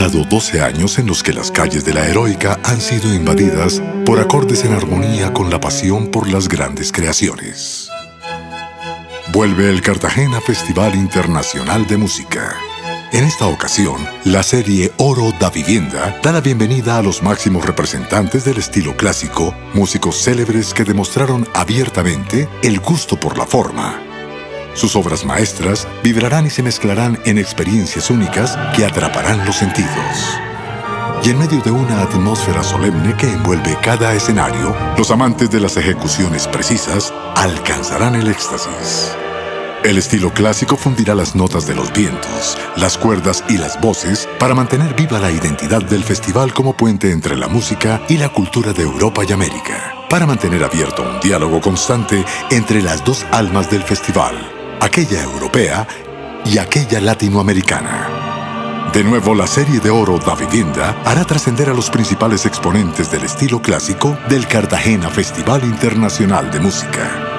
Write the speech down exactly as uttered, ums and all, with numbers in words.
pasado doce años en los que las calles de la Heroica han sido invadidas por acordes en armonía con la pasión por las grandes creaciones. Vuelve el Cartagena Festival Internacional de Música. En esta ocasión, la serie Oro da Vivienda da la bienvenida a los máximos representantes del estilo clásico, músicos célebres que demostraron abiertamente el gusto por la forma. Sus obras maestras vibrarán y se mezclarán en experiencias únicas que atraparán los sentidos. Y en medio de una atmósfera solemne que envuelve cada escenario, los amantes de las ejecuciones precisas alcanzarán el éxtasis. El estilo clásico fundirá las notas de los vientos, las cuerdas y las voces para mantener viva la identidad del festival como puente entre la música y la cultura de Europa y América, para mantener abierto un diálogo constante entre las dos almas del festival, aquella europea y aquella latinoamericana. De nuevo, la serie de Oro da Vivienda hará trascender a los principales exponentes del estilo clásico del Cartagena Festival Internacional de Música.